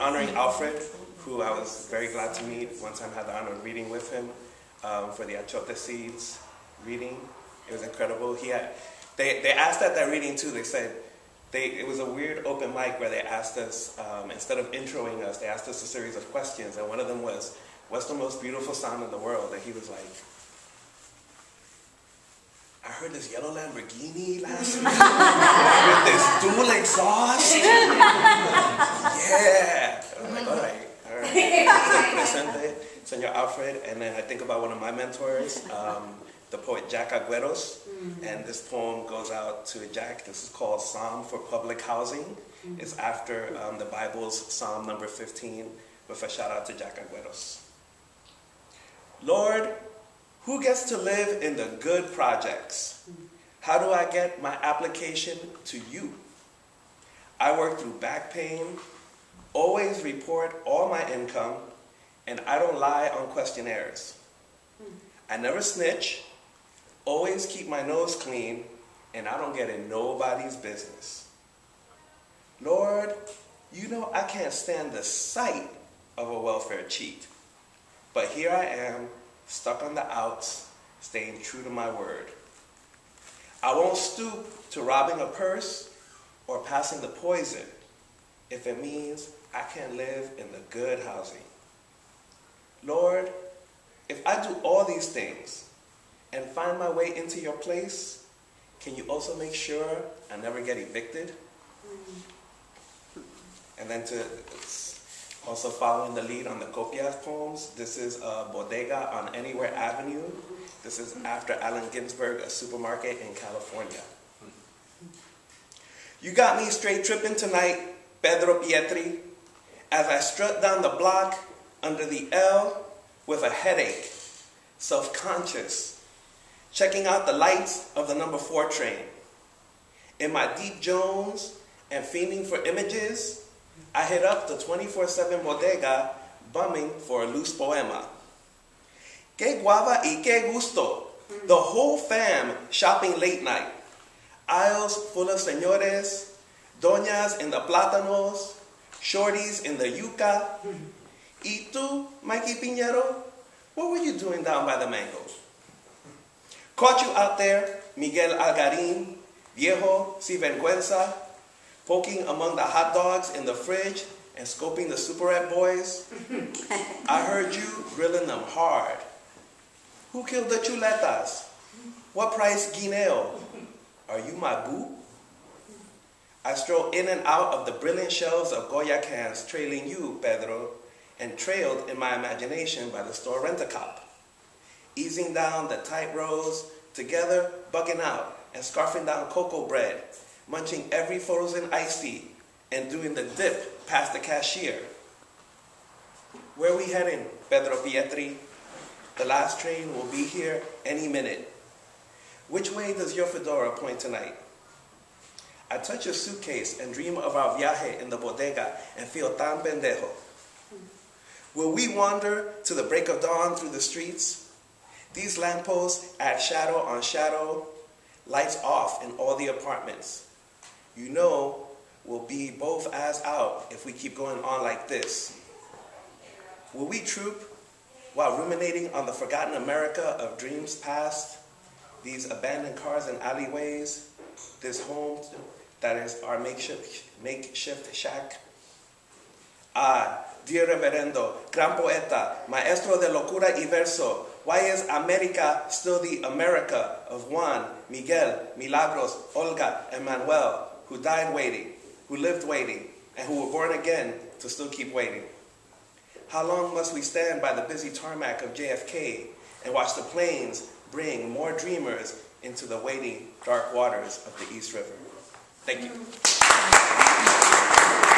honoring Alfred, who I was very glad to meet. One time I had the honor of reading with him for the Achote Seeds reading. It was incredible. They asked at that reading too, they said, it was a weird open mic where they asked us, instead of introing us, they asked us a series of questions, and one of them was, what's the most beautiful sound in the world? And he was like, I heard this yellow Lamborghini last week with this dual exhaust. Yeah. And I'm like, all right. Presente, Señor Alfred. And then I think about one of my mentors, the poet Jack Agüeros. And this poem goes out to Jack. This is called Psalm for Public Housing. It's after the Bible's Psalm number 15, with a shout out to Jack Agüeros. Lord, who gets to live in the good projects? How do I get my application to you? I work through back pain, always report all my income, and I don't lie on questionnaires. I never snitch, always keep my nose clean, and I don't get in nobody's business. Lord, you know I can't stand the sight of a welfare cheat, but here I am, stuck on the outs, staying true to my word. I won't stoop to robbing a purse or passing the poison if it means I can live in the good housing. Lord, if I do all these things and find my way into your place, can you also make sure I never get evicted? And then also following the lead on the Copias poems, this is a bodega on Anywhere Avenue. This is after Allen Ginsberg, a supermarket in California. You got me straight tripping tonight, Pedro Pietri, as I strut down the block under the L with a headache, self-conscious, checking out the lights of the number 4 train. In my Deep Jones and fiending for images, I hit up the 24/7 bodega, bumming for a loose poema. Que guava y que gusto. The whole fam shopping late night. Aisles full of señores, doñas in the plátanos, shorties in the yuca. Y tú, Mikey Piñero, what were you doing down by the mangoes? Caught you out there, Miguel Algarín, viejo, sin vergüenza, poking among the hot dogs in the fridge and scoping the Superette boys. I heard you grilling them hard. Who killed the chuletas? What price guineo? Are you my boo? I stroll in and out of the brilliant shelves of Goya cans, trailing you, Pedro, and trailed in my imagination by the store rent-a-cop. Easing down the tight rows, together bugging out and scarfing down cocoa bread, munching every frozen iced tea, and doing the dip past the cashier. Where are we heading, Pedro Pietri? The last train will be here any minute. Which way does your fedora point tonight? I touch your suitcase and dream of our viaje in the bodega and feel tan pendejo. Will we wander to the break of dawn through the streets? These lampposts add shadow on shadow, lights off in all the apartments. You know, we'll be both as out if we keep going on like this. Will we troop while ruminating on the forgotten America of dreams past, these abandoned cars and alleyways, this home that is our makeshift shack? Ah, dear Reverendo, gran poeta, maestro de locura y verso, why is America still the America of Juan, Miguel, Milagros, Olga, and Manuel, who died waiting, who lived waiting, and who were born again to still keep waiting? How long must we stand by the busy tarmac of JFK and watch the planes bring more dreamers into the waiting dark waters of the East River? Thank you.